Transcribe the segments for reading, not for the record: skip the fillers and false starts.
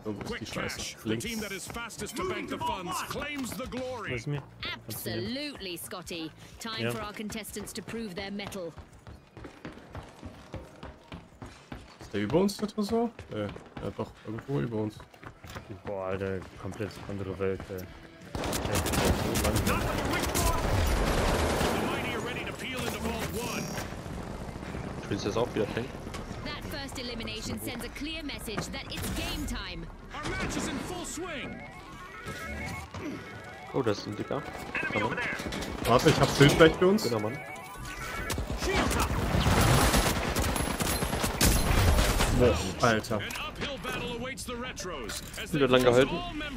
Wo ist die Scheiße? Links. Wo ist mir? Absolutely, Scotty. Time for our contestants to prove their mettle. Ist der über uns, der Tresor? Ja, doch, irgendwo über uns. Boah, Alter, komplett andere Welt, ey. Willst du das auch wieder schenken? That first elimination sends a clear message that it's game time. Our match is in full swing. Oh, das ist ein Dicker. Warte, ich hab Schild gleich für uns. Genau, Mann. Boah, Alter. Wieder lang gehalten.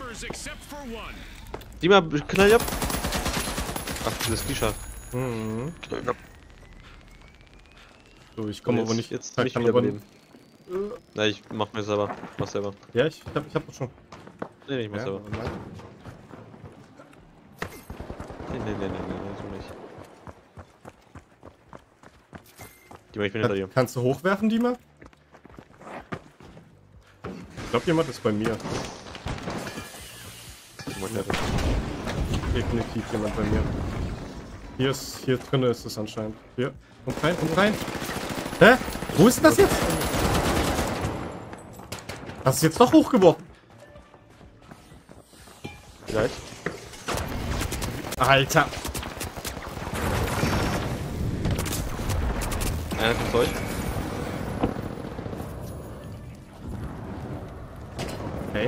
Dima, knall ab. Ach, dieses T-Shirt. Mhm. So, ich komme aber nicht jetzt nicht wieder überleben. Na, ich mach mir selber. Mach selber. Ja, ich hab das schon. Nee, ich mach Ja, selber. Nee, so nicht. Dima, ich bin hinter dir. Kannst du hochwerfen, Dima? Ich glaube, jemand ist bei mir. Definitiv jemand bei mir. Hier drin ist es anscheinend. Hier. Und rein, und rein. Hä? Wo ist denn das jetzt? Hast du jetzt doch hochgeworfen? Vielleicht. Alter. Einer kommt euch. Okay.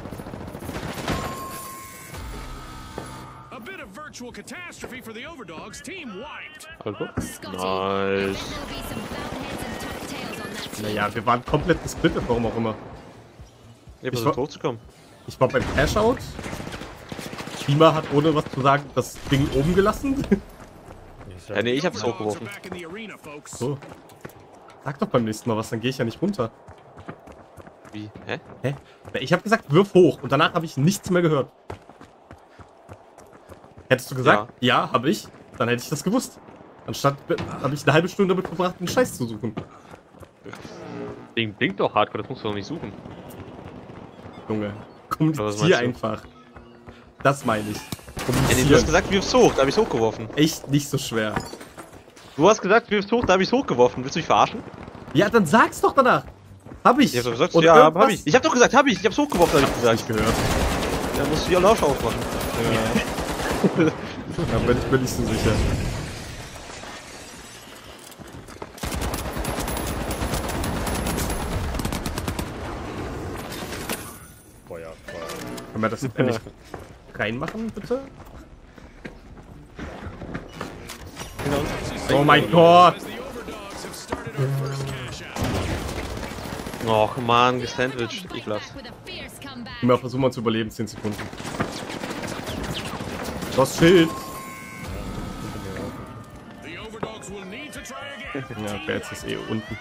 A bit of virtual catastrophe for the Overdogs. Team wiped. Also. Scotty, Nice. there'll be some bounheads and tuck tails on that team. Naja, wir waren komplett gesplittet, warum auch immer. Ich versucht hochzukommen. Ich war beim Cash-Out. Dima hat, ohne was zu sagen, das Ding oben gelassen. Ja, nee, ich hab's hochgeworfen. So. Sag doch beim nächsten Mal was, dann gehe ich ja nicht runter. Wie? Hä? Hä? Ich habe gesagt, wirf hoch und danach habe ich nichts mehr gehört. Hättest du gesagt, ja habe ich, dann hätte ich das gewusst. Anstatt habe ich eine halbe Stunde damit verbracht, den Scheiß zu suchen. Ding blinkt doch hardcore, das musst du doch nicht suchen. Junge, kommunizier einfach. Das meine ich. Ja, nee, du hast gesagt, wirf's hoch, da habe ich's hochgeworfen. Echt nicht so schwer. Du hast gesagt, wirf's hoch, da habe ich's hochgeworfen. Willst du mich verarschen? Ja, dann sag's doch danach. Hab ich. Ich hab doch gesagt, und ja, irgendwas? hab ich. Ich hab doch gesagt, hab ich. Ich hab's hochgeworfen, hab ich gesagt. Ich gehört. Ja, musst du die Alarm aufmachen. Ja. Da bin ich mir nicht so sicher. Feuer. Können wir das endlich reinmachen, bitte? Oh mein Gott! Och man, gesandwiched. Ekelhaft. Immer versuchen wir zu überleben, 10 Sekunden. Das Schild! Ja, okay, jetzt ist eh unten.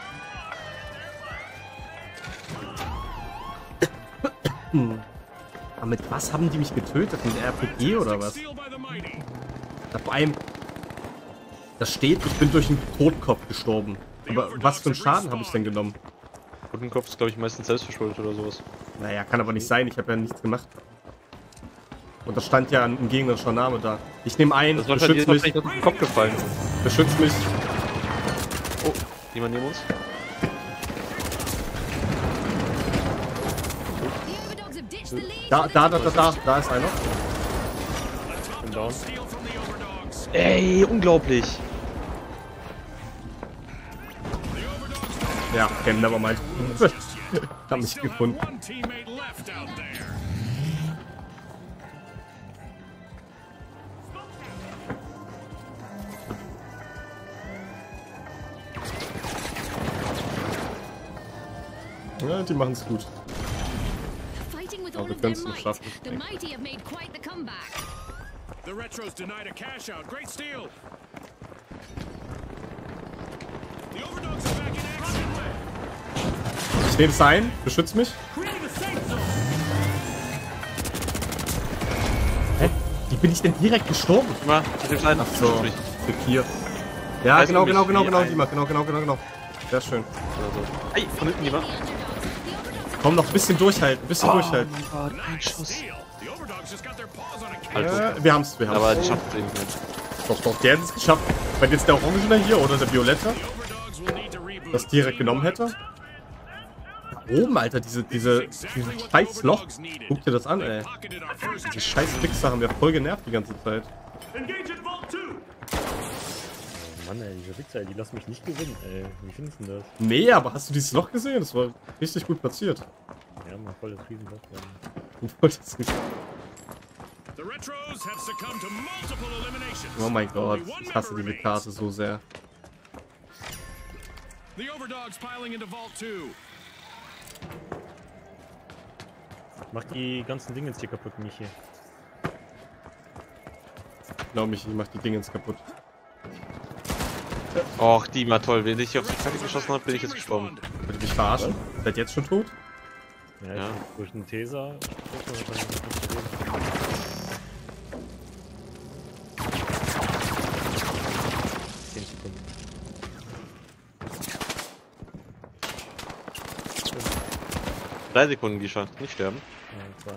Aber mit was haben die mich getötet? Mit RPG oder was? Da vor allem, da steht, ich bin durch einen Totkopf gestorben. Aber was für einen Schaden habe ich denn genommen? Totenkopf ist, glaube ich, meistens selbstverschuldet oder sowas. Naja, kann aber nicht sein, ich habe ja nichts gemacht. Und da stand ja ein gegnerischer Name da. Ich nehme ein, Das beschütz mich. ist auf den Kopf gefallen. Beschütz mich. Oh, jemand neben uns? Da ist einer. Bin down. Ey, unglaublich. Ja, okay, nevermind. Hab mich gefunden. Ja, die machen es gut. Aber wir können es noch schaffen. The mighty have made quite the comeback. The Retros denied a cash out. Great steal. The Overdogs are back in action. Ich nehme es ein, beschütz mich. Hä? Wie bin ich denn direkt gestorben? Mal, ein. Ach so, Tipp hier. Ja, genau, Dima, genau. Sehr schön. Hey, von hinten jemand. Komm, noch ein bisschen durchhalten, ein bisschen durchhalten. Steal. The Overdogs just got their paws on a Halt, Wir haben's, wir haben's. aber die schafft es irgendwie nicht. Doch, der hätte es geschafft. Wenn jetzt der Orangener hier oder der Violette Overdogs will need to reboot. das direkt genommen hätte. Da oben, Alter, dieses scheiß Loch. Guck dir das an, ey. Pocketed our first Die scheiß Wichser haben ja voll genervt die ganze Zeit. engage in Vault 2. Oh Mann, ey, diese Wichser, ey, die lassen mich nicht gewinnen, ey. Wie findest du denn das? Nee, aber hast du dieses Loch gesehen? Das war richtig gut platziert. Ja, mal voll das Riesenloch. The Retros have succumbed to multiple eliminations. Oh mein Gott, Only one ich hasse member diese Karte remains. so sehr. The Overdogs piling into Vault 2. Mach die ganzen Dinge jetzt hier kaputt, Michi. Genau, Michi, ich mach die Dinge jetzt kaputt. Och, die war toll. Wenn ich auf die Kacke geschossen habe, bin ich jetzt gestorben. Wollt ihr mich verarschen? Seid ihr jetzt schon tot? Ja, Ja. durch einen Taser. 10 Sekunden. Drei Sekunden, Gisha. Nicht sterben. 1, 2.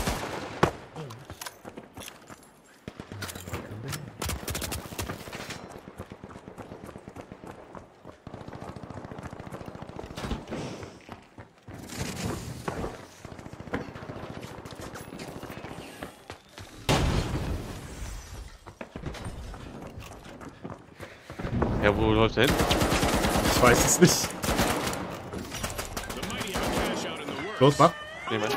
Ja, wo läuft der hin? Ich weiß es nicht. The mighty have a cash out in the works. Los, mach. Nee, Mann.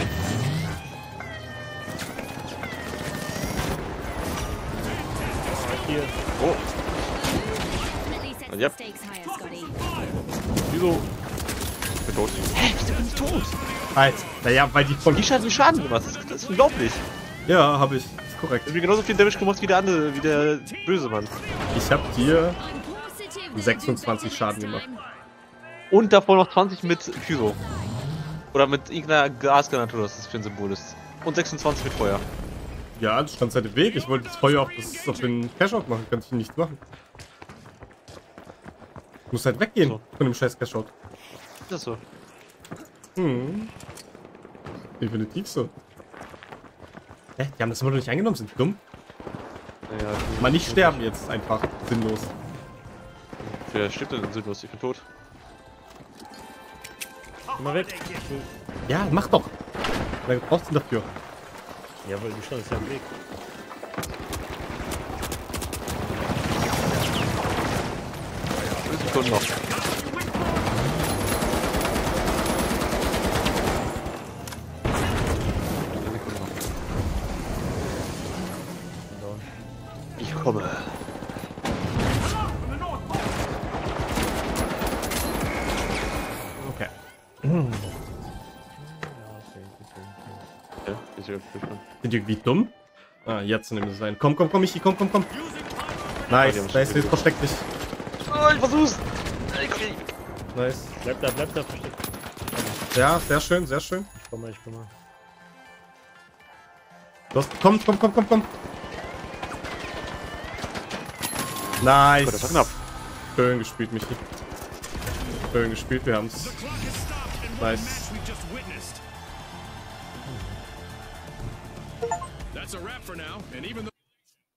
Hier. Oh, Definitely sets the Yep. stakes higher, Scotty. wieso? Ich bin tot. Hä, wieso bin ich tot? Halt. Naja, weil die von... Gisha hat mir Schaden gemacht. Das ist unglaublich. Ja, habe ich. Ist korrekt. Er hat mir genauso viel Damage gemacht wie der andere, wie der böse Mann. Ich hab dir... I'm positive they'll 26 do better Schaden next gemacht. time. Und davor noch 20 mit Pyro. Oder mit irgendeiner Gasgranate, oder was das für ein Symbol ist. Und 26 mit Feuer. Ja, das stand halt im Weg. Ich wollte das Feuer auf den Cash-Out machen. Kann ich nicht machen. Ich muss halt weggehen So. von dem scheiß Cash-Out. Ist das so? Hm. Definitiv so. Hä? Die haben das immer noch nicht eingenommen, sind die dumm? Ja, Mal nicht sterben jetzt einfach. Sinnlos. wer stirbt denn sinnlos? Ich bin tot. Geh mal weg. Ja, mach doch. Da brauchst du dafür. Ja, weil du standest ja im Weg. Sekunden noch. Ich komme. Okay. Ja, ist ja gut. Sind die irgendwie dumm? Ah, jetzt nehmen sie sein. Komm, Michi, komm. Nice, die haben da ist jetzt versteckt dich. Oh, ich versuch's! Okay. Nice. Bleib da, versteckt. Ja, sehr schön, sehr schön. Ich komm mal. Los, komm. Nice. Gut, das war knapp. Schön gespielt, Michi. Schön gespielt, wir haben's. The clock has stopped, and what a Nice. match we've just witnessed. That's a wrap for now, and even though